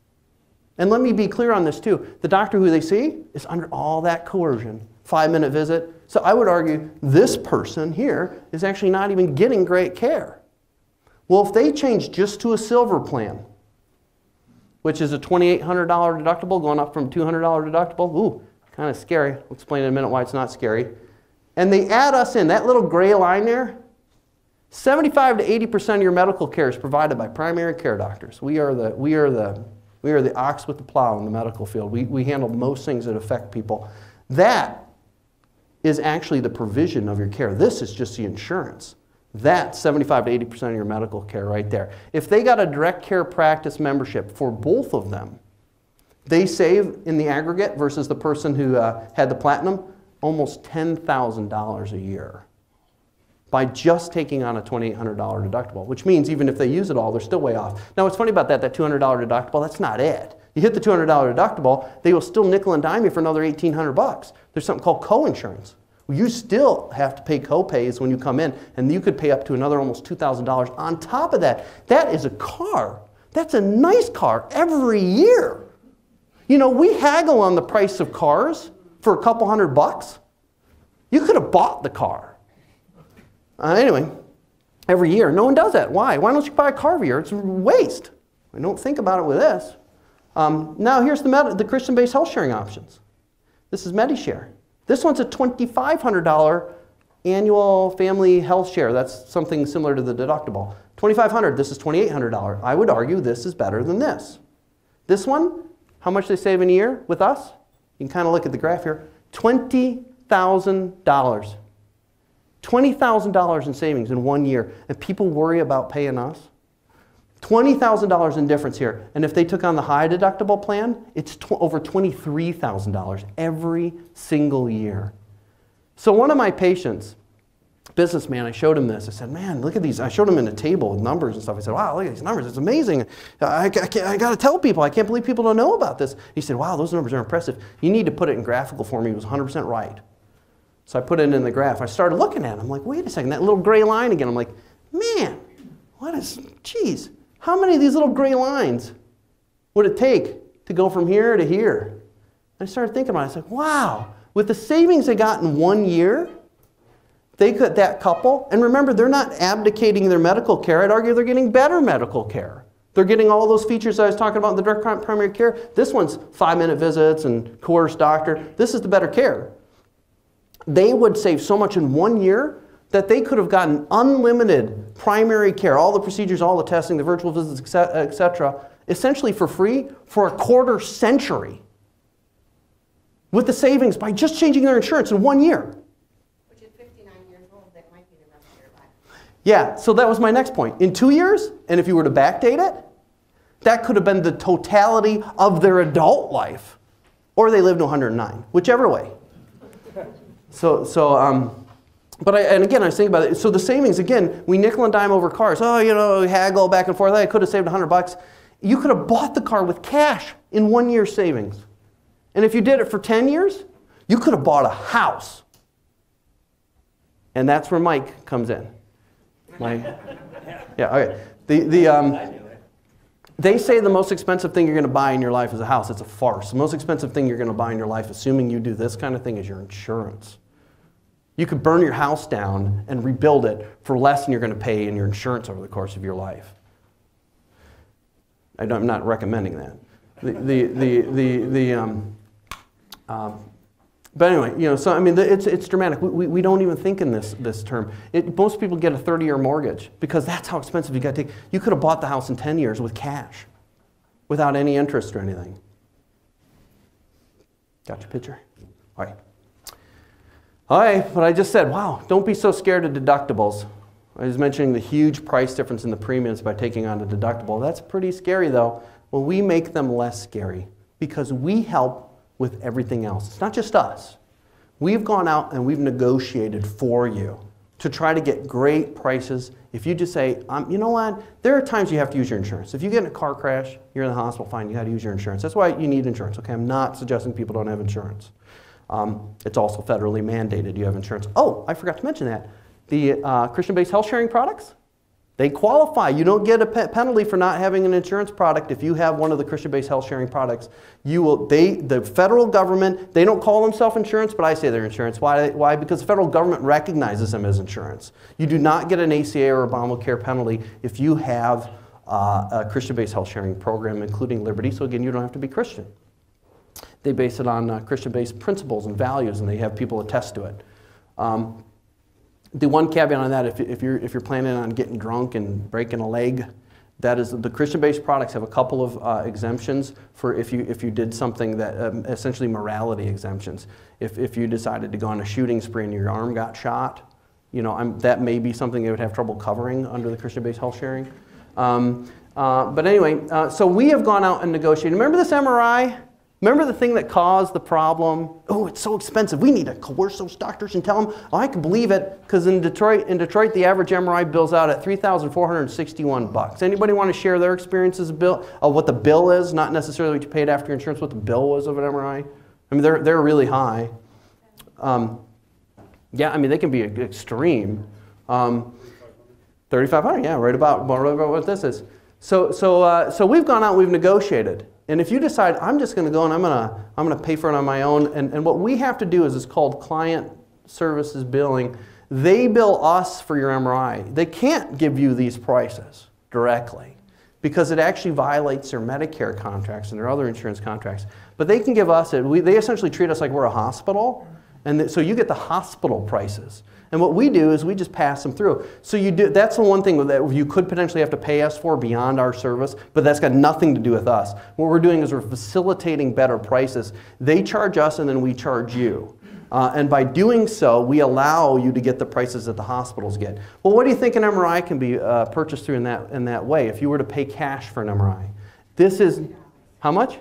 And let me be clear on this too. The doctor who they see is under all that coercion. Five-minute visit. So I would argue this person here is actually not even getting great care. Well, if they change just to a silver plan, which is a twenty-eight hundred dollar deductible going up from two hundred dollar deductible, ooh, kind of scary. I'll explain in a minute why it's not scary. And they add us in, that little gray line there, seventy-five to eighty percent of your medical care is provided by primary care doctors. We are the, we are the, we are the ox with the plow in the medical field. We, we handle most things that affect people. That is actually the provision of your care. This is just the insurance. That's seventy-five to eighty percent of your medical care right there. If they got a direct care practice membership for both of them, they save in the aggregate versus the person who uh, had the platinum almost ten thousand dollars a year by just taking on a twenty-eight hundred dollar deductible, which means even if they use it all, they're still way off. Now, what's funny about that, that two hundred dollar deductible, that's not it. You hit the two hundred dollar deductible, they will still nickel and dime you for another eighteen hundred bucks. There's something called co-insurance. You still have to pay co-pays when you come in, and you could pay up to another almost two thousand dollars on top of that. That is a car. That's a nice car every year. You know, we haggle on the price of cars for a couple hundred bucks. You could have bought the car. Uh, anyway, every year. No one does that. Why? Why don't you buy a car every year? It's a waste. I don't think about it with this. Um, now here's the, med the Christian-based health sharing options. This is MediShare. This one's a twenty-five hundred dollar annual family health share. That's something similar to the deductible. twenty-five hundred dollars, this is twenty-eight hundred dollars. I would argue this is better than this. This one, how much they save in a year with us? You can kind of look at the graph here. twenty thousand dollars. twenty thousand dollars in savings in one year. And people worry about paying us. twenty thousand dollars in difference here. And if they took on the high deductible plan, it's tw over twenty-three thousand dollars every single year. So one of my patients, businessman, I showed him this. I said, man, look at these. I showed him in a table with numbers and stuff. I said, wow, look at these numbers. It's amazing. I, I, I got to tell people. I can't believe people don't know about this. He said, wow, those numbers are impressive. You need to put it in graphical form. He was one hundred percent right. So I put it in the graph. I started looking at it. I'm like, wait a second, that little gray line again. I'm like, man, what is, geez, how many of these little gray lines would it take to go from here to here? I started thinking about it. I said, wow, with the savings they got in one year, they could, that couple, and remember, they're not abdicating their medical care. I'd argue they're getting better medical care. They're getting all those features I was talking about in the direct primary care. This one's five-minute visits and coerced doctor. This is the better care. They would save so much in one year that they could have gotten unlimited primary care, all the procedures, all the testing, the virtual visits, et cetera, essentially for free for a quarter century with the savings by just changing their insurance in one year. Which at fifty-nine years old, that might be the rest of your life. Yeah, so that was my next point. In two years, and if you were to backdate it, that could have been the totality of their adult life. Or they lived to one hundred nine, whichever way. So, so um, but I, and again, I was thinking about it. So the savings, again, we nickel and dime over cars. Oh, you know, haggle back and forth. I could have saved one hundred bucks. You could have bought the car with cash in one year's savings. And if you did it for ten years, you could have bought a house. And that's where Mike comes in. Mike, yeah, okay. The, the, um, they say the most expensive thing you're going to buy in your life is a house. It's a farce. The most expensive thing you're going to buy in your life, assuming you do this kind of thing, is your insurance. You could burn your house down and rebuild it for less than you're going to pay in your insurance over the course of your life. I don't, I'm not recommending that. The, the, the, the, the, um, um, but anyway, you know, so I mean, it's, it's dramatic. We, we, we don't even think in this, this term. It, most people get a thirty year mortgage because that's how expensive you got to take. You could have bought the house in ten years with cash without any interest or anything. Got your picture? All right. All right, but I just said, wow, don't be so scared of deductibles. I was mentioning the huge price difference in the premiums by taking on a deductible. That's pretty scary, though. Well, we make them less scary because we help with everything else. It's not just us. We've gone out and we've negotiated for you to try to get great prices. If you just say, um, you know what, there are times you have to use your insurance. If you get in a car crash, you're in the hospital, fine, you got to use your insurance. That's why you need insurance, okay? I'm not suggesting people don't have insurance. Um, it's also federally mandated. You have insurance. Oh, I forgot to mention that. The uh, Christian-based health sharing products, they qualify. You don't get a pe penalty for not having an insurance product if you have one of the Christian-based health sharing products. You will, they, the federal government, they don't call themselves insurance, but I say they're insurance. Why? Why? Because the federal government recognizes them as insurance. You do not get an A C A or Obamacare penalty if you have uh, a Christian-based health sharing program, including Liberty. So again, you don't have to be Christian. They base it on uh, Christian-based principles and values, and they have people attest to it. Um, The one caveat on that, if, if, you're, if you're planning on getting drunk and breaking a leg, that is, the Christian-based products have a couple of uh, exemptions for if you, if you did something that, um, essentially morality exemptions. If, if you decided to go on a shooting spree and your arm got shot, you know, I'm, that may be something they would have trouble covering under the Christian-based health sharing. Um, uh, but anyway, uh, so we have gone out and negotiated. Remember this M R I? Remember the thing that caused the problem? Oh, it's so expensive. We need to coerce those doctors and tell them, oh, I can believe it, because in Detroit, in Detroit, the average M R I bill's out at three thousand four hundred sixty-one bucks. Anybody want to share their experiences of bill, of what the bill is, not necessarily what you paid after insurance, what the bill was of an M R I? I mean, they're, they're really high. Um, yeah, I mean, they can be extreme. Um, thirty-five hundred, yeah, right about, right about what this is. So, so, uh, so we've gone out, we've negotiated. And if you decide, I'm just going to go and I'm going to I'm going to pay for it on my own, and, and what we have to do is it's called client services billing. They bill us for your M R I. They can't give you these prices directly because it actually violates their Medicare contracts and their other insurance contracts. But they can give us it. We, they essentially treat us like we're a hospital, and th so you get the hospital prices. And what we do is we just pass them through. So you do, that's the one thing that you could potentially have to pay us for beyond our service, but that's got nothing to do with us. What we're doing is we're facilitating better prices. They charge us and then we charge you. Uh, and by doing so, we allow you to get the prices that the hospitals get. Well, what do you think an M R I can be uh, purchased through in that, in that way if you were to pay cash for an M R I? This is, how much?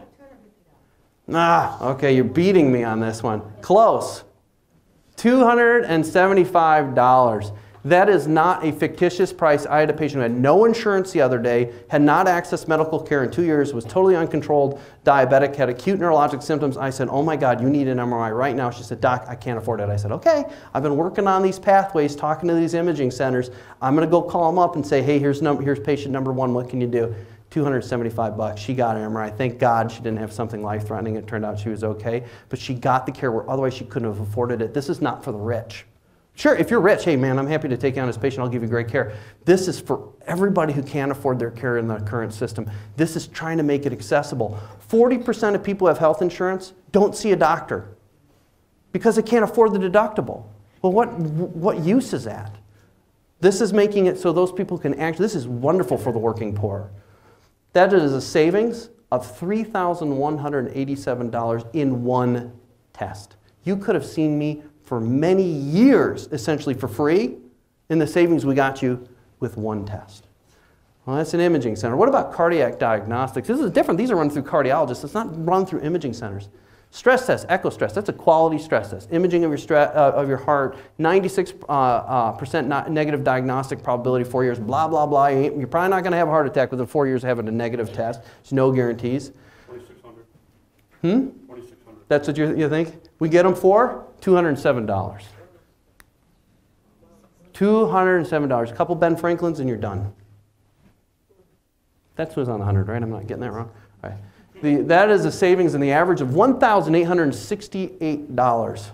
Ah, okay, you're beating me on this one. Close. two hundred seventy-five dollars. That is not a fictitious price. I had a patient who had no insurance the other day, had not accessed medical care in two years, was totally uncontrolled, diabetic, had acute neurologic symptoms. I said, oh my God, you need an M R I right now. She said, Doc, I can't afford it. I said, okay, I've been working on these pathways, talking to these imaging centers. I'm going to go call them up and say, hey, here's, num here's patient number one. What can you do? two hundred seventy-five bucks. She got an M R I. Thank God she didn't have something life-threatening. It turned out she was okay. But she got the care where otherwise she couldn't have afforded it. This is not for the rich. Sure, if you're rich, hey man, I'm happy to take you on as patient. I'll give you great care. This is for everybody who can't afford their care in the current system. This is trying to make it accessible. forty percent of people who have health insurance don't see a doctor because they can't afford the deductible. Well, what, what use is that? This is making it so those people can actually, this is wonderful for the working poor. That is a savings of three thousand one hundred eighty-seven dollars in one test. You could have seen me for many years, essentially for free, in the savings we got you with one test. Well, that's an imaging center. What about cardiac diagnostics? This is different. These are run through cardiologists. It's not run through imaging centers. Stress test, echo stress, that's a quality stress test. Imaging of your, stra uh, of your heart, ninety-six percent uh, uh, negative diagnostic probability, four years, blah, blah, blah. You're probably not going to have a heart attack within four years of having a negative test. There's no guarantees. twenty-six hundred. Hmm? twenty-six hundred. That's what you, you think? We get them for two hundred seven dollars. two hundred seven dollars. A couple Ben Franklins and you're done. That's what's on the one hundred, right? I'm not getting that wrong. All right. The, that is a savings in the average of one thousand eight hundred sixty-eight dollars.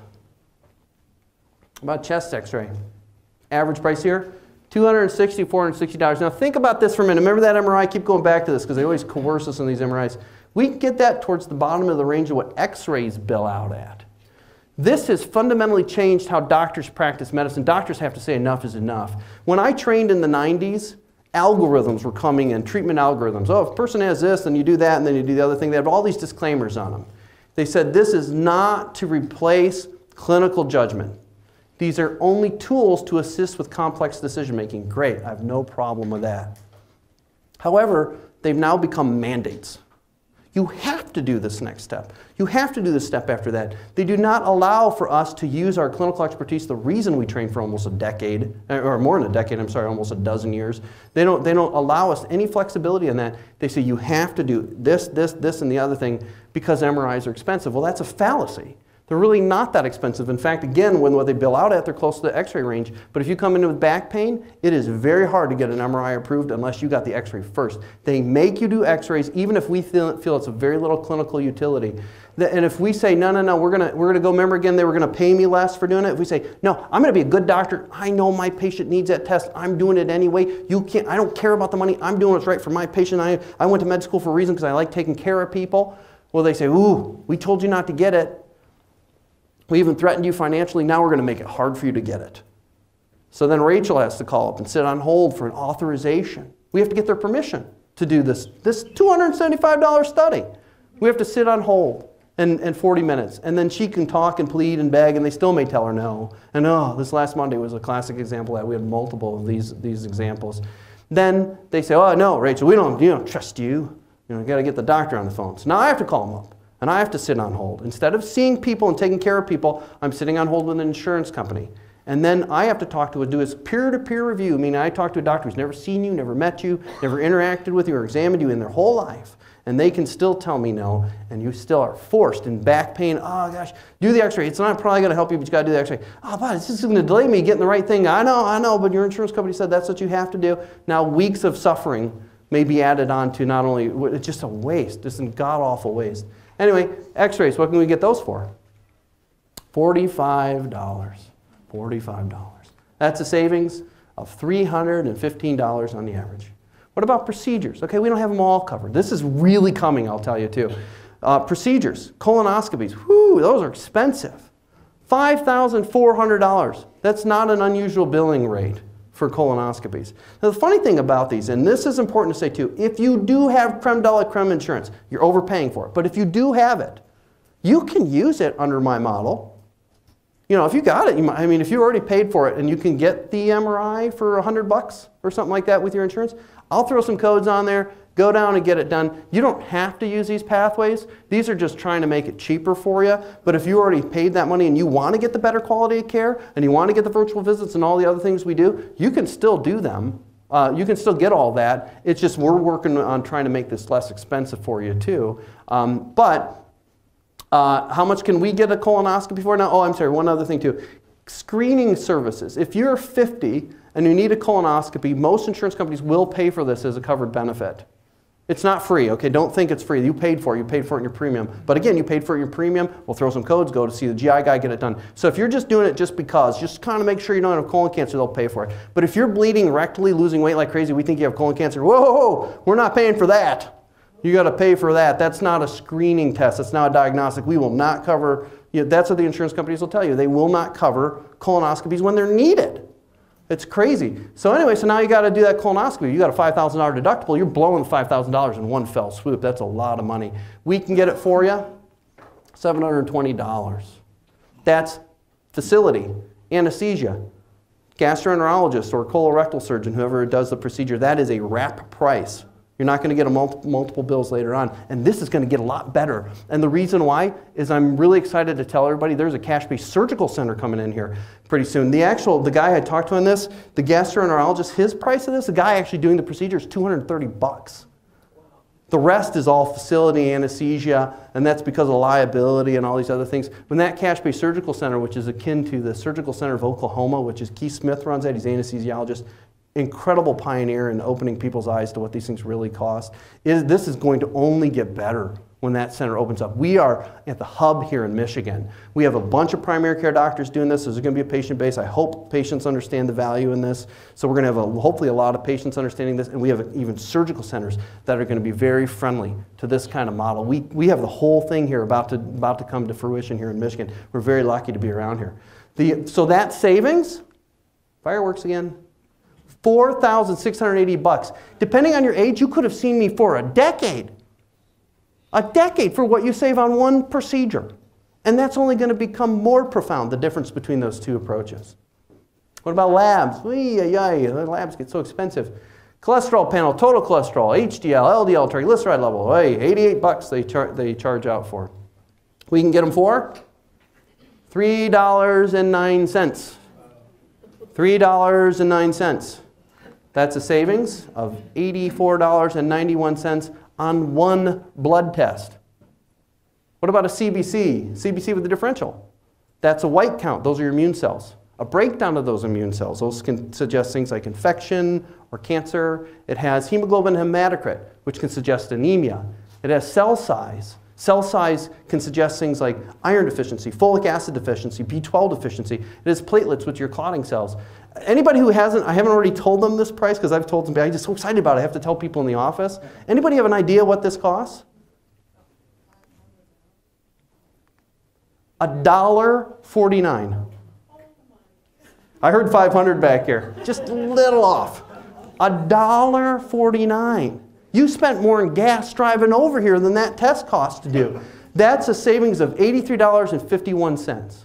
About chest x-ray. Average price here, two hundred sixty dollars, four hundred sixty dollars. Now think about this for a minute. Remember that M R I? I keep going back to this because they always coerce us on these M R Is. We can get that towards the bottom of the range of what x-rays bill out at. This has fundamentally changed how doctors practice medicine. Doctors have to say enough is enough. When I trained in the nineties, algorithms were coming in, treatment algorithms. Oh, if a person has this, then you do that, and then you do the other thing. They have all these disclaimers on them. They said this is not to replace clinical judgment. These are only tools to assist with complex decision making. Great, I have no problem with that. However, they've now become mandates. You have to do this next step. You have to do this step after that. They do not allow for us to use our clinical expertise, the reason we trained for almost a decade, or more than a decade, I'm sorry, almost a dozen years. They don't, they don't allow us any flexibility in that. They say you have to do this, this, this, and the other thing because M R Is are expensive. Well, that's a fallacy. They're really not that expensive. In fact, again, when what they bill out at, they're close to the x-ray range. But if you come in with back pain, it is very hard to get an M R I approved unless you got the x-ray first. They make you do x-rays even if we feel, feel it's of very little clinical utility. And if we say, no, no, no, we're gonna, we're gonna go, remember again, they were gonna pay me less for doing it. If we say, no, I'm gonna be a good doctor. I know my patient needs that test. I'm doing it anyway. You can't, I don't care about the money. I'm doing what's right for my patient. I, I went to med school for a reason because I like taking care of people. Well, they say, ooh, we told you not to get it. We even threatened you financially. Now we're going to make it hard for you to get it. So then Rachel has to call up and sit on hold for an authorization. We have to get their permission to do this, this two hundred seventy-five dollar study. We have to sit on hold and, and forty minutes. And then she can talk and plead and beg, and they still may tell her no. And oh, this last Monday was a classic example of that. We had multiple of these, these examples. Then they say, oh, no, Rachel, we don't, we don't trust you. You know, you got to get the doctor on the phone. So now I have to call them up. And I have to sit on hold. Instead of seeing people and taking care of people, I'm sitting on hold with an insurance company. And then I have to talk to, do this peer-to-peer review, meaning I talk to a doctor who's never seen you, never met you, never interacted with you or examined you in their whole life. And they can still tell me no, and you still are forced in back pain. Oh gosh, do the x-ray. It's not probably going to help you, but you got to do the x-ray. Oh, but this is going to delay me getting the right thing. I know, I know, but your insurance company said that's what you have to do. Now weeks of suffering may be added on to not only, it's just a waste, just a god-awful waste. Anyway, x-rays, what can we get those for? forty-five dollars. forty-five dollars. That's a savings of three hundred fifteen dollars on the average. What about procedures? Okay, we don't have them all covered. This is really coming, I'll tell you too. Uh, procedures, colonoscopies, whoo, those are expensive. five thousand four hundred dollars. That's not an unusual billing rate for colonoscopies. Now the funny thing about these, and this is important to say too, if you do have creme de la creme insurance, you're overpaying for it. But if you do have it, you can use it under my model. You know, if you got it, you might, I mean, if you already paid for it and you can get the M R I for a hundred bucks or something like that with your insurance, I'll throw some codes on there, go down and get it done. You don't have to use these pathways. These are just trying to make it cheaper for you. But if you already paid that money and you want to get the better quality of care and you want to get the virtual visits and all the other things we do, you can still do them. Uh, you can still get all that. It's just we're working on trying to make this less expensive for you too. Um, but uh, how much can we get a colonoscopy for now? Oh, I'm sorry, one other thing too. Screening services. If you're fifty and you need a colonoscopy, most insurance companies will pay for this as a covered benefit. It's not free, okay? Don't think it's free. You paid for it. You paid for it in your premium. But again, you paid for it in your premium. We'll throw some codes, go to see the G I guy, get it done. So if you're just doing it just because, just kind of make sure you don't have colon cancer, they'll pay for it. But if you're bleeding rectally, losing weight like crazy, we think you have colon cancer, whoa, whoa, whoa, we're not paying for that. You got to pay for that. That's not a screening test. That's not a diagnostic. We will not cover, you know, that's what the insurance companies will tell you. They will not cover colonoscopies when they're needed. It's crazy. So anyway, so now you got to do that colonoscopy. You got a five thousand dollar deductible. You're blowing five thousand dollars in one fell swoop. That's a lot of money. We can get it for you, seven hundred twenty dollars. That's facility, anesthesia, gastroenterologist or colorectal surgeon, whoever does the procedure. That is a wrap price. You're not going to get a multi multiple bills later on. And this is going to get a lot better. And the reason why is I'm really excited to tell everybody there's a cash-based surgical center coming in here pretty soon. The actual, the guy I talked to on this, the gastroenterologist, his price of this, the guy actually doing the procedure is two hundred thirty bucks. The rest is all facility anesthesia, and that's because of liability and all these other things. When that cash-based surgical center, which is akin to the Surgical Center of Oklahoma, which is Keith Smith runs that, he's an anesthesiologist, incredible pioneer in opening people's eyes to what these things really cost. Is this is going to only get better when that center opens up. We are at the hub here in Michigan. We have a bunch of primary care doctors doing this. There's going to be a patient base. I hope patients understand the value in this. So we're going to have a, hopefully a lot of patients understanding this, and we have even surgical centers that are going to be very friendly to this kind of model. We, we have the whole thing here about to, about to come to fruition here in Michigan. We're very lucky to be around here. The, so that savings, fireworks again, four thousand six hundred eighty bucks. Depending on your age, you could have seen me for a decade. A decade for what you save on one procedure. And that's only going to become more profound, the difference between those two approaches. What about labs? Wee, yeah, yeah, the labs get so expensive. Cholesterol panel, total cholesterol, H D L, L D L, triglyceride level. Hey, eighty-eight bucks they, char they charge out for. We can get them for three dollars and nine cents. three dollars and nine cents. That's a savings of eighty-four dollars and ninety-one cents on one blood test. What about a C B C? C B C with the differential. That's a white count. Those are your immune cells. A breakdown of those immune cells, those can suggest things like infection or cancer. It has hemoglobin hematocrit, which can suggest anemia. It has cell size. Cell size can suggest things like iron deficiency, folic acid deficiency, B twelve deficiency. It has platelets, which are your clotting cells. Anybody who hasn't, I haven't already told them this price because I've told them, I'm just so excited about it, I have to tell people in the office. Anybody have an idea what this costs? a dollar forty-nine. I heard five hundred back here. Just a little off. a dollar forty-nine. You spent more in gas driving over here than that test cost to do. That's a savings of eighty-three dollars and fifty-one cents.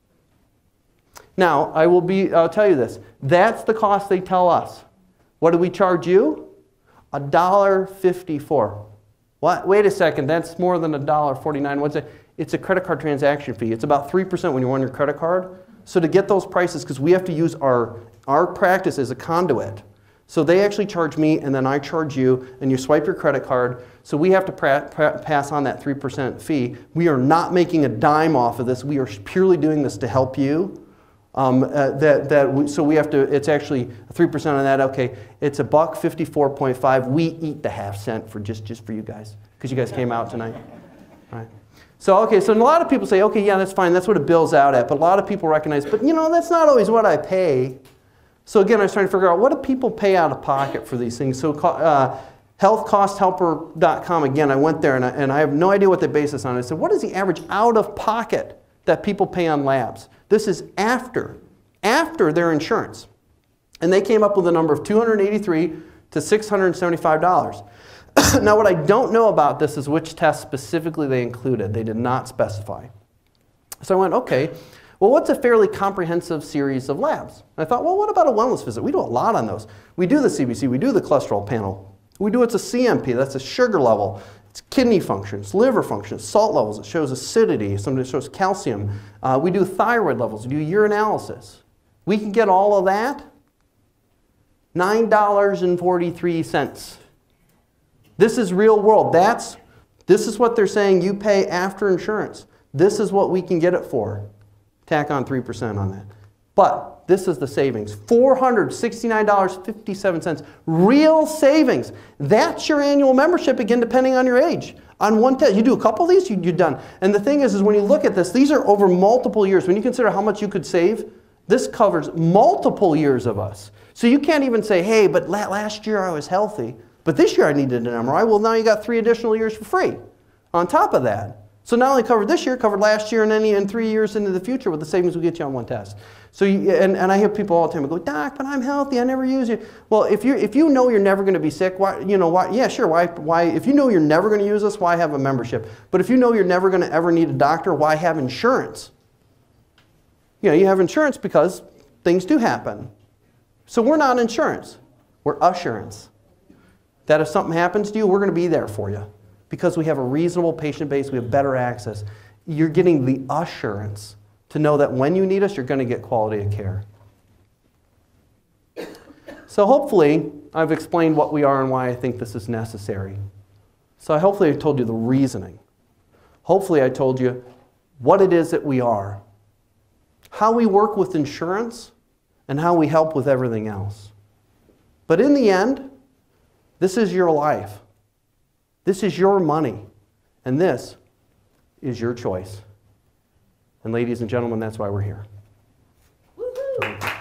Now, I will be, I'll tell you this. That's the cost they tell us. What do we charge you? a dollar fifty-four. What? Wait a second, that's more than a dollar forty-nine. What's it? It's a credit card transaction fee. It's about three percent when you're on your credit card. So to get those prices, because we have to use our, our practice as a conduit. So they actually charge me, and then I charge you, and you swipe your credit card. So we have to pra pra pass on that three percent fee. We are not making a dime off of this. We are purely doing this to help you. Um, uh, that, that we, so we have to, it's actually three percent on that. Okay, it's a buck fifty-four point five. We eat the half cent for just, just for you guys, because you guys came out tonight. All right. So, okay, so a lot of people say, okay, yeah, that's fine. That's what it bills out at. But a lot of people recognize, but you know, that's not always what I pay. So again, I was trying to figure out, what do people pay out of pocket for these things? So uh, health cost helper dot com, again, I went there, and I, and I have no idea what they base this on. I said, what is the average out of pocket that people pay on labs? This is after, after their insurance. And they came up with a number of two hundred eighty-three to six hundred seventy-five dollars. Now, what I don't know about this is which tests specifically they included. They did not specify. So I went, okay, well, what's a fairly comprehensive series of labs? And I thought, well, what about a wellness visit? We do a lot on those. We do the C B C, we do the cholesterol panel. We do, it's a C M P, that's a sugar level. It's kidney functions, liver functions, salt levels. It shows acidity, sometimes it shows calcium. Uh, we do thyroid levels, we do urinalysis. We can get all of that, nine dollars and forty-three cents. This is real world. That's, this is what they're saying you pay after insurance. This is what we can get it for. Tack on three percent on that. But this is the savings, four hundred sixty-nine dollars and fifty-seven cents. Real savings. That's your annual membership, again, depending on your age. On one test, you do a couple of these, you, you're done. And the thing is, is when you look at this, these are over multiple years. When you consider how much you could save, this covers multiple years of us. So you can't even say, hey, but last year I was healthy, but this year I needed an M R I. Well, now you got three additional years for free on top of that. So not only covered this year, covered last year, and then in three years into the future with the savings we get you on one test. So, you, and, and I hear people all the time go, Doc, but I'm healthy, I never use it. Well, if you if you know you're never going to be sick, why, you know, why? Yeah, sure. Why? Why? If you know you're never going to use this, why have a membership? But if you know you're never going to ever need a doctor, why have insurance? You know, you have insurance because things do happen. So we're not insurance, we're assurance. That if something happens to you, we're going to be there for you. Because we have a reasonable patient base, we have better access. You're getting the assurance to know that when you need us, you're going to get quality of care. So hopefully, I've explained what we are and why I think this is necessary. So hopefully I told you the reasoning. Hopefully I told you what it is that we are, how we work with insurance, and how we help with everything else. But in the end, this is your life. This is your money. And this is your choice. And ladies and gentlemen, that's why we're here. Woo-hoo.